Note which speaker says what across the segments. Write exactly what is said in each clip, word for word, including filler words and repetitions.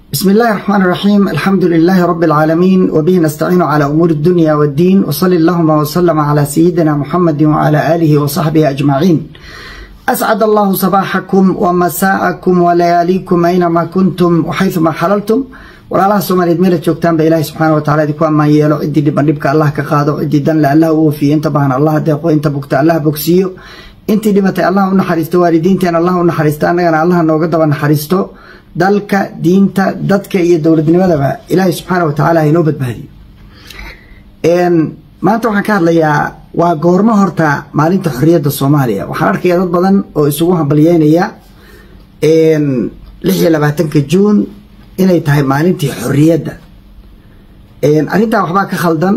Speaker 1: بسم الله الرحمن الرحيم. الحمد لله رب العالمين، وبه نستعين على أمور الدنيا والدين، وصلى اللهم وسلم على سيدنا محمد وعلى آله وصحبه أجمعين. أسعد الله صباحكم ومساءكم ولياليكم أينما كنتم وحيثما حللتم. والله سوماليد ميل joogtaan ba Ilaahay subhanahu wa ta'ala idinku ama yeelo cidii dhiban dhibka Allah ka qaado, cidii dan la Allah uu fi inta baahan Allah deeqo, inta bugta Allah bogsiyo, intii dhimatay Allah u naxariisto, waalidiinteena Allah u naxariisto, annagana Allah nooga daba naxariisto, dalka diinta dadka iyo dawladnimadaba Ilaahay subhanahu wa ta'ala inoo badbaadiyo. een maanta waxaan ka hadlayaa waa goorma horta maalinta xorriyadda Soomaaliya. waxaan arkayaa dad badan oo isugu hambalyeynaya een lix iyo labaatanka Juun inay tahay maalintii xorriyadda. een arinta waxba ka khaldan.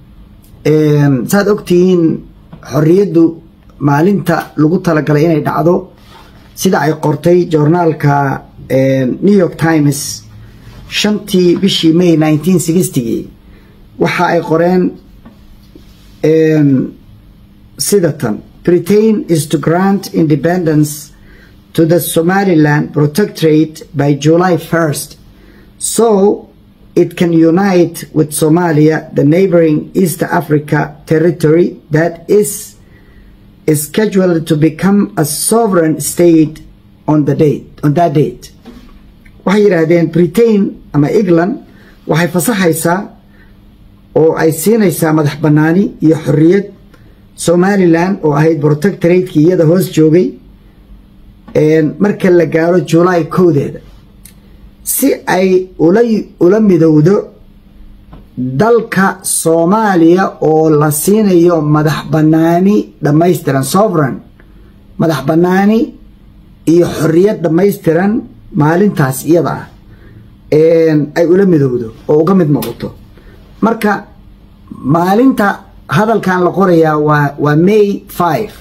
Speaker 1: een saad ogtiin xorriyaddu maalinta lagu talagalay inay dhacdo sida ay qortay journalka New York Times shantii bishii May nineteen sixty waxa ay qoreen een sidatan: Britain is to grant independence to the Somaliland Protectorate by July first, so it can unite with Somalia, the neighboring East Africa territory that is, is scheduled to become a sovereign state on the date on that date. waxay yiraahdeen Britain ama England waxay fasaxaysaa oo ay siinaysaa madax banaani iyo xorriyad Somaliland oo ahayd protectorate iyada hoos joogay een marka la gaaro July kowdeeda si ay ula ula midowdo dalka Soomaaliya oo la siinayo madax banaani dhameystiran, sovereign madax banaani iyo xorriyad dhameystiran maalintaas iyada ah een ay ula midowdo oo uga mid noqoto. marka maalinta hadalkan la qorayaa waa waa May five.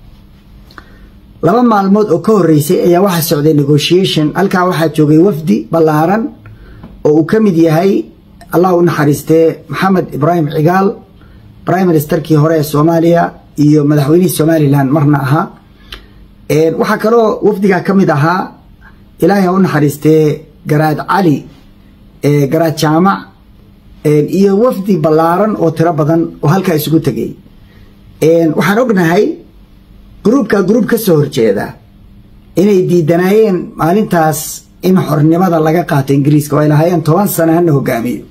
Speaker 1: laba maalmood oo ka horeysay ayaa waxa socday negotiation. halka waxa joogay wafdi ballaaran oo uu kamid yahay Allah u naxariistay Maxamed Ibrahim Cigaal, Prime Ministerkii hore ee Soomaaliya iyo madaxweynihii Somaliland marna ahaa. een waxa kale oo wafdiga kamid ahaa Ilaahay u naxariistay Garaad Cali ee Garaad Jaamac ee iyo wafdi ballaaran oo tiro badan oo halka isugu tagay. een waxaan ognahay groupka group ka soo horjeeda inay diidanayeen maalintaas in xornimada laga qaato Ingiriiska oo ay lahaayeen toban sano hana hogaamiyo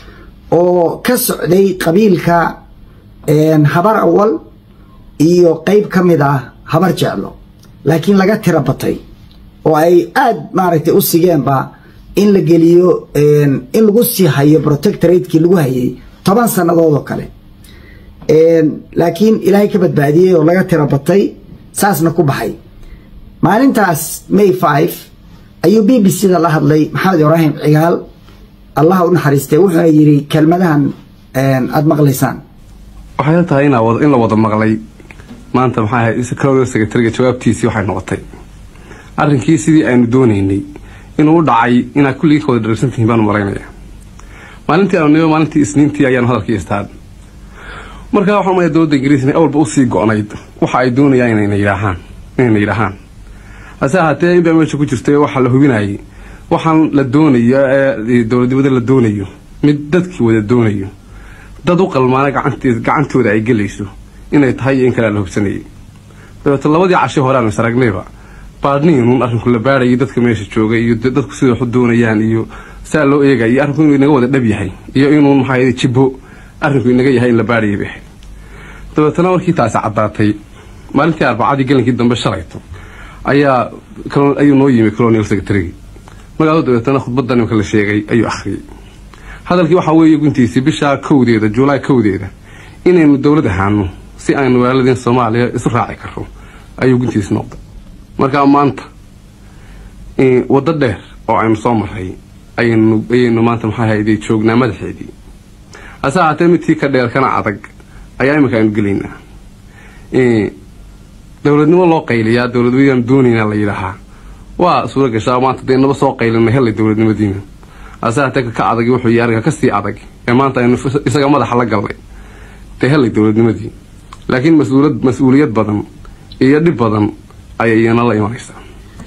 Speaker 1: oo ka socday qabiilka een habar awal iyo qayb kamid ah habar jeclo, laakiin laga tiro batay oo ay aad maaragtay u sigeen ba in la geliyo een in lagu sii hayo protectorate-kii lagu hayay toban sanadood oo kale. een laakiin Ilaahay ka badbaadiyay oo laga tiro batay saasna ku baxay. maalintaas May five ayuu B B C-da la hadlay Maxamed Ibrahim Cigaal, Allah u naxariistay, wuxuu yiri kelmadahan een aad maqlaysaan.
Speaker 2: waxay tahay in in la wada maqlay maanta maxay ahayd Secretary Secretary jawaabtiisii waxay noqotay arrinkii sidii aynu doonaynay inuu dhacay ina kulli kooda darsantiin baan maraynaya. maalintii aanu maalintii Isniintii ayaan hadalkii istaan marka waxaan ma dowladda Ingiriiska awalba u sii go'nayd waxa ay doonayaan inay yiraahaan inay yiraahaan asahatee in baa meesha ku jirtay waxa la hubinayay waxaan la doonayo ee dowladda la doonayo mid dadkii wada doonayo dad u qalmaana gacanteed gacantooda ay galayso inay tahay in kala la hubsanayay. dadka labadii casho horaan saragnayba baadniin arrinku la baaray dadka meesha joogay iyo dadku sida wax doonayaan iyo saa loo eegay arrinku inuu inaga wada dhab yahay iyo inuu maxay jibo arrinku inaga yahay in la baaray bixi. dadana markii taas cadaatay maalintii arbacadii galinkii dambe shalayto ayaa kaloo ayuu noo yimi Colonial Secretary magaalada dadana khudbadan marka la sheegay ayuu akhriyay. hadalkii waxa weeye guntiisii bisha kowdeeda July kowdeeda inaynu dawlad ahaano si aynu walaalin Soomaaliya isu raaci karro ayuu guntiis noqday. marka maanta ee wada dheer oo aynu soo maray aynu aynu maanta maxay hayday joognaa madaxeedii asaatee midkii ka dheer kana adag ayaa imika aynu galeynaa. ee dawladnimo loo qayliyaa dawladweynaha doonayna la yiraahdaa waa suura gashaa maanta deynaba soo qaylinay helay dawladnimadiina asaatee ka adag wuxuu yaariga ka sii adag ee maanta aynu isaga madaxa la galnay te helay dawladnimadii, laakiin mas'uuliyad mas'uuliyad badan iyo dhib badan ayayna la imanaysaa.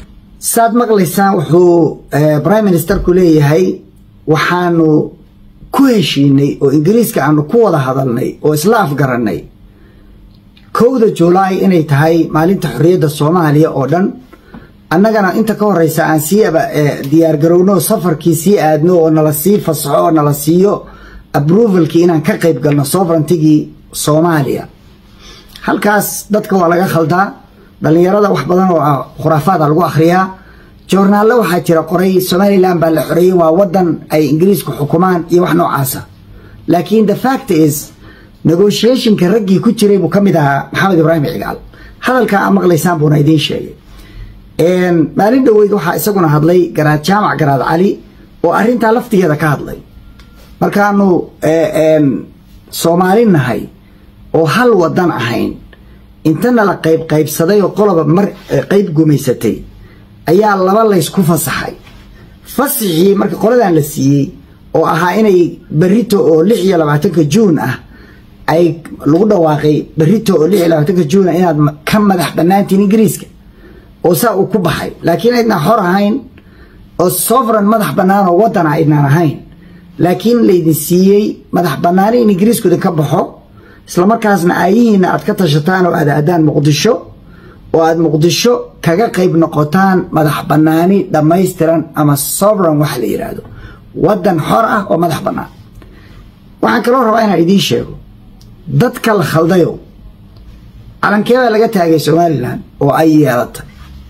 Speaker 1: saad maqlaysaan wuxuu prime minister ku leeyahay waxaanu ku heshiinay oo ingiriiska aanu ku wada hadalnay oo isla afgaranay kowda July inay tahay maalinta xorriyadda Soomaaliya oo dhan annagana inta ka horeysa aan si diyaar garowno safarkii si aadno oo nala sii fasaxo oo nala siiyo approvalkii inaan ka qayb galno sovereignty Soomaaliya halkaas dadka waa laga khaldaa dhalinyarada wax badan oo khuraafaad lagu akhriyaa joornaal waxa jira qoray Somaliland baa la xoreeyay waa wadan ay Ingiriisku xukumaan iyo wax noocaas ah laakiin the fact is negotiation ka ragii ku jiray buu kamid ahaa Maxamed Ibrahim Cigaal hadalka aan maqlaysaan buu idin sheegay een maalin dhaweyd waxa isaguna hadlay garaad jaamac garaad cali oo arinta laftigeeda ka hadlay markaanu een Soomaalinahay oo hal wadan ahayn intana la qayb qaybsaday oo qoloba mar qayb gumaysatay ayaa laba la isku fasaxay fasaxii marka qoladan la siiyay oo ahaa inay barito oo lix iyo labaatanka June ah ay lagu dhawaaqay barito oo lix iyo labaatanka June inaad ka madax banaantiin Ingiriiska oo saa uu ku baxay laakiin ayna xor ahayn oo sovereign madax banaan oo wadan ayna ahayn laakiin leedin siiyay madax banaani in Ingiriisku ka baxo isla markaasna ayina aad ka tashataan oo aad aadaan Muqdisho oo aad Muqdisho kaga qayb noqotaan madax banaani dhameystiran ama sovereign wax la yiraahdo wadan xor ah oo madax banaan waxaan kala rabaa inaan idin sheego dadka la khaldayo calankeeda laga taagay Somaliland oo ay yeelatay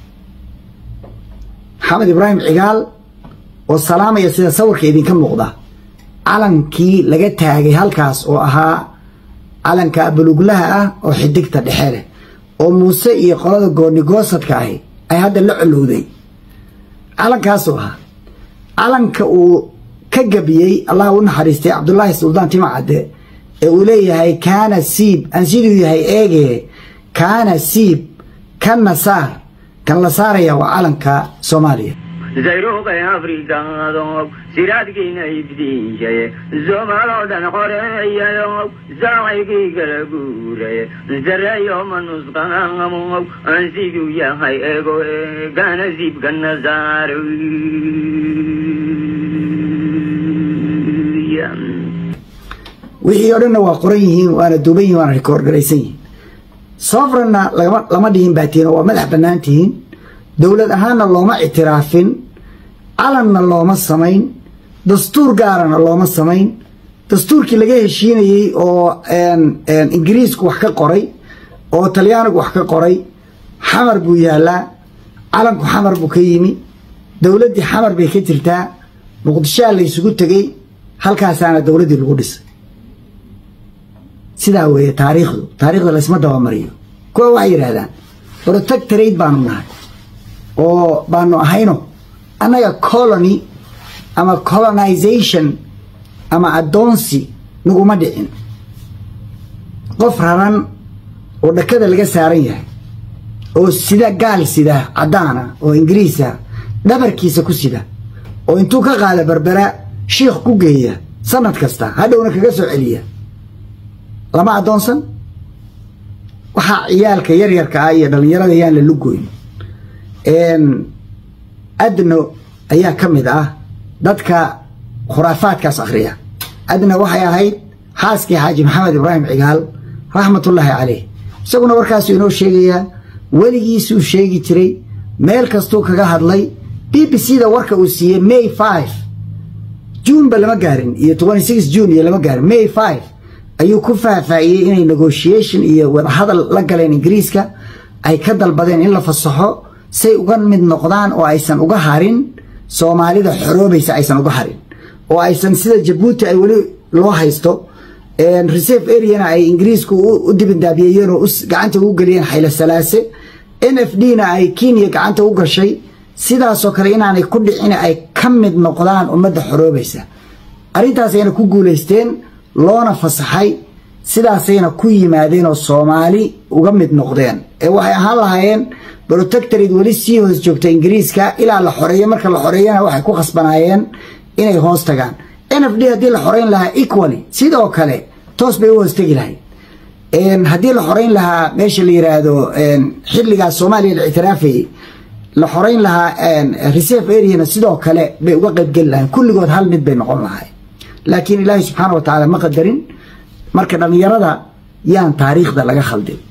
Speaker 1: Maxamed Ibrahim Cigaal oo salaamaya sida sawirka idin ka muuqda calankii laga taagay halkaas oo ahaa calanka buluglaha ah oo xidigta dhexe leh oo Muuse iyo qolada gooni goosadka ah ay hadda la culowday calankaas oo ah calanka uu ka gabiyay Allah u naxariistay Cabdullaahi Suldaan Timacade ee uu leeyahay kaana siib aan sidoo yahay eege kaana siib kana saar kan la saaraya waa calanka Soomaaliya
Speaker 3: زيروق أفريقيا سيرات كينا يبديجي زمالو دان قرية زاعيكي قلقوري زرع يوم نسقنا غمو أنسيكو يا هاي إيغو كان زيب كان زارو
Speaker 1: wixii orana waa qoran yihiin waana duuban yihiin waana record garaysan yihiin sovereignna lama dhihin baatiin waa madax banaantihiin dawlad ahaana looma ictiraafin calanna looma samayn dastuur gaarana looma samayn dastuurkii laga heshiinayay oo een een Ingiriisku wax ka qoray oo Talyaanigu wax ka qoray xamar buu yaalaa calanku xamar buu ka yimi dawladii xamar bay ka jirtaa Muqdisho la isugu tagay halkaasaana dawladii lagu dhisay sidaa weeye taariikhdu taariikhda la isma daba mariyo kuwa waxay yiraahdaan protectorate baanu nahay oo baanu ahayno anaga colony ama colonization ama adoonsi naguma dhicin qof raran oo dhakada laga saaran yahay oo sida gaal sida cadaana oo Ingiriisa dhabarkiisa ku sida oo intuu ka qaada Berbera sheekh ku geeya sanad kasta hadhowna kaga soo celiya lama adoonsan waxa ciyaalka yar yarka ah iyo dhalinyarada yaan la lugoyn een adno ayaa kamid ah dadka khuraafaadkaas akhriya adna waxay ahayd xaaskii Xaaji Maxamed Ibrahim Cigaal raxmatullaahi calayh isaguna warkaas inoo sheegaya waligiisu sheegi jiray meel kasto kaga hadlay B B C da warka uu siiyay May five June bal ma gaarin iyo twenty-six June iyo lama gaarin May five ayuu ku faafayay inay negotiation iyo wada hadal la galeen Ingiriiska ay ka dalbadeen in la fasaxo say uga mid noqdaan oo aysan uga harin Soomaalida xoroobaysa aysan uga harin oo aysan sida Djibouti ay wali loo haysto een reserve area ay Ingiriisku u dibindaabiyeen oo gacanta ugu galiyeen Xayla Salaase N F D na ay Kenya gacanta u gashay sidaas oo kale inaanay ku dhicin ay ka mid noqdaan ummadda xoroobaysa arintaas ayna ku guuleysteen loona fasaxay sidaasayna ku yimaadeen oo Soomaali uga mid noqdeen ee waxay ahaan lahaayeen protectorate wali sii hoos joogtay Ingiriiska ilaa la xoreeyay marka la xoreeyana waxay ku khasbanaayeen inay hoos tagaan N F D hadii la xoreyn lahaa equally sidoo kale toos bay hoos tagi lahayd een hadii la xoreyn lahaa meesha la yiraahdo een xilliga Soomaaliya la ictiraafay la xoreyn lahaa reserve area sidoo kale bay uga qayb gal lahayn kulligood hal mid bay noqon lahayn laakiin ilaahay subxaanahu wa ta'aala ma qadarin marka dhalinyarada yaan taariikhda laga khaldin